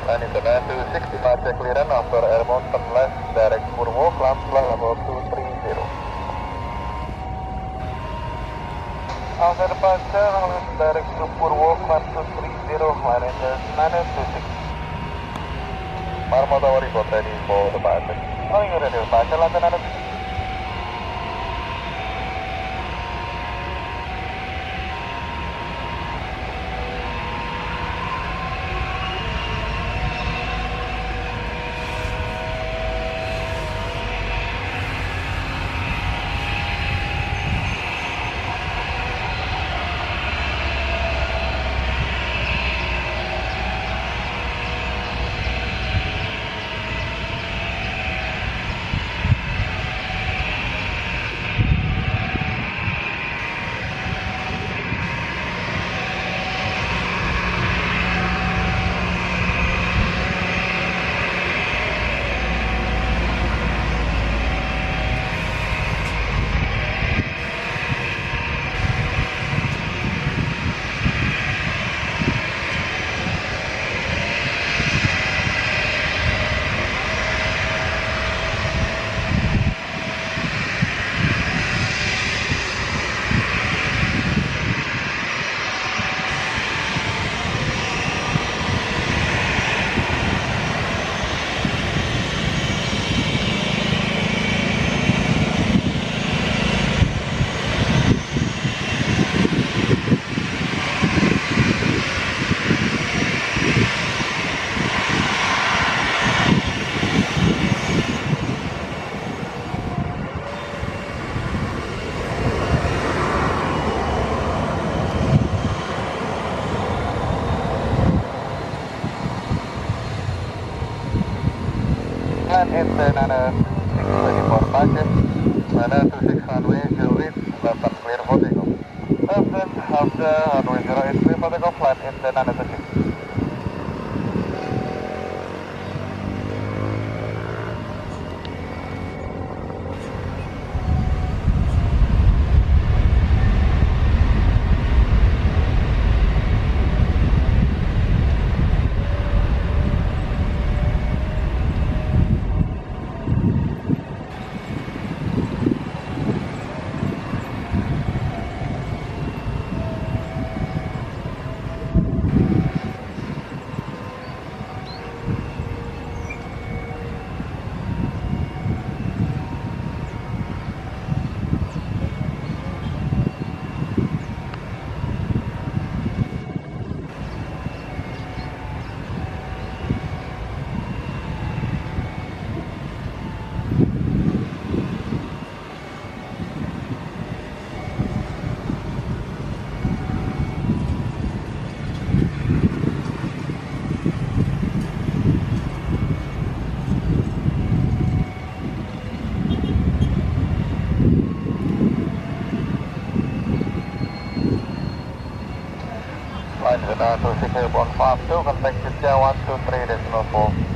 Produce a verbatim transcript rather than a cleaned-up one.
Line International two six, departure clearance after Air Mountain left, direct Purwo, climb flight level two three zero. After departure, direct to Purwo, climb two three zero, line International nine two six. Marmot Tower report ready for departure. Calling you ready for departure, London nine two six. Line International six ready for departure. Line two six runway zero eight, left clear for takeoff. Left after runway zero eight clear for takeoff, Line International two six. Line International two six airborne five two, contact Jogja one two three decimal four.